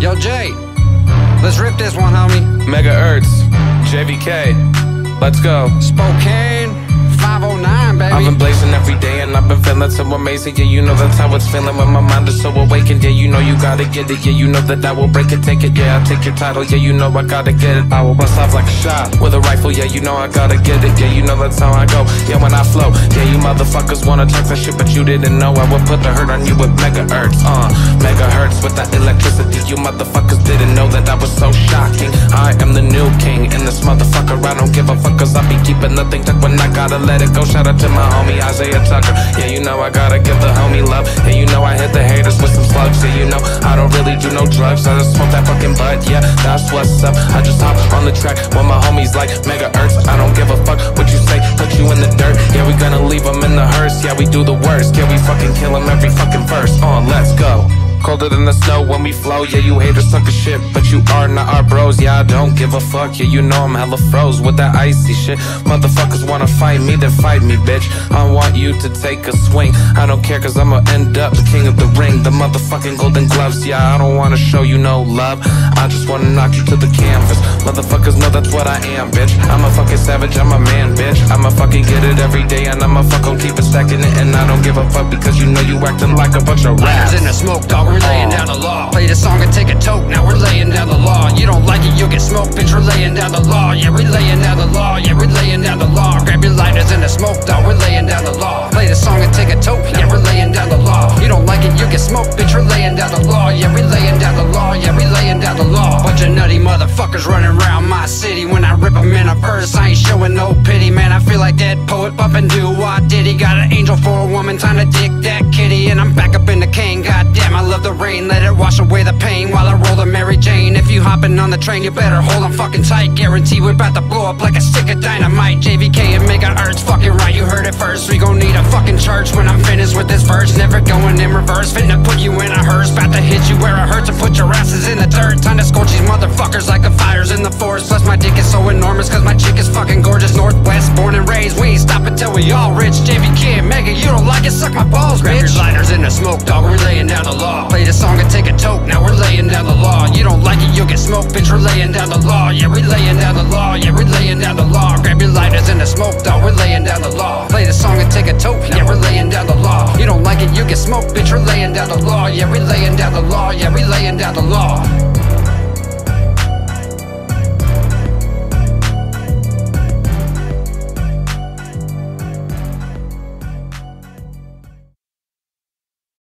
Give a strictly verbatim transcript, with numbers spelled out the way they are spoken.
Yo, Jay, let's rip this one, homie. Mega Ertz, J V K, let's go. Spokane, five oh nine, baby. I've been blazing every day and I've been feeling so amazing. Yeah, you know that's how it's feeling when my mind is so awakened. Yeah, you know you gotta get it. Yeah, you know that I will break it, take it. Yeah, I'll take your title. Yeah, you know I gotta get it. I will bust off like a shot with a rifle. Yeah, you know I gotta get it. Yeah, you know that's how I go. Yeah, when I flow. Yeah, you motherfuckers wanna talk that shit, but you didn't know I would put the hurt on you with Mega Ertz. Uh, Mega Hertz with that electricity. You motherfuckers didn't know that I was so shocking. I am the new king in this motherfucker. I don't give a fuck, cause I be keeping nothing tucked when I gotta let it go. Shout out to my homie Isaiah Tucker. Yeah, you know I gotta give the homie love. Yeah, you know I hit the haters with some slugs. Yeah, you know I don't really do no drugs. I just smoke that fucking bud. Yeah, that's what's up. I just hop on the track when my homies like Mega Ertz. I don't give a fuck what you say, put you in the dirt. Yeah, we gonna leave them in the hearse. Yeah, we do the worst. Yeah, we fucking kill them every fucking verse. On, let's go. Colder than the snow when we flow. Yeah, you haters suck a shit, but you are not our bros. Yeah, I don't give a fuck. Yeah, you know I'm hella froze with that icy shit. Motherfuckers wanna fight me, then fight me, bitch. I want you to take a swing. I don't care, cause I'ma end up the king of the ring, the motherfucking golden gloves. Yeah, I don't wanna show you no love, I just wanna knock you to the canvas. Motherfuckers know that's what I am, bitch. I'm a fucking savage, I'm a man, bitch. I'ma fucking get it every day, and I'ma fucking keep it stacking it. And I don't give a fuck, because you know you acting like a bunch of rats. In the smoke, dog, we're laying down the law. Play the song and take a toke, now we're laying down the law. You don't like it, you'll get smoked, bitch, we're laying down the law. Yeah, we're laying down the law, yeah, we're laying down the law. Grab your lighters in the smoke, dog, we're laying down the law. Play the song and take a toke, yeah, we're laying down the law. You don't like it, you'll get smoked, bitch, we're laying down the law. Yeah, we're laying down the law, yeah, we're laying down the law. Bunch of nutty motherfuckers running around my city. When I rip them in a verse, I ain't showing no pity. Man, I feel like that poet bumping do what did he? Got an angel for a woman, time to dick that kitty. And I'm back up in the cane, goddamn, I love the rain. Let it wash away the pain while I roll the Mary Jane. If you hopping on the train, you better hold on fucking tight. Guarantee we're about to blow up like a stick of dynamite. J V K and Mega Ertz, fucking right, you heard it first. We gon' need a fucking church when I'm finished with this verse. Never going in reverse, finna put you in a hearse. About to hit you where it hurts and put your asses in the dirt. Time to scorch these motherfuckers like the fires in the forest. Plus my dick is so enormous, cause my chick is fucking gorgeous. Northwest, born and raised, we ain't stop until we all rich. J V K and Mega, you don't like it, suck my balls, bitch. Grab your lighters in the smoke, dog, we're laying down the law. Play the song and take a toke, now we're laying down the law. You don't like it, you'll get smoked, bitch, we're laying down the law. Yeah, we're laying down the law, yeah, we're laying down the law. Grab your lighters in the smoke, dog, we're laying down the law. Play the song and take a toke, yeah, we're laying down the law. You don't like it, you get smoked, bitch, we're laying down the law. Yeah, we're laying down the law, yeah, we're laying down the law.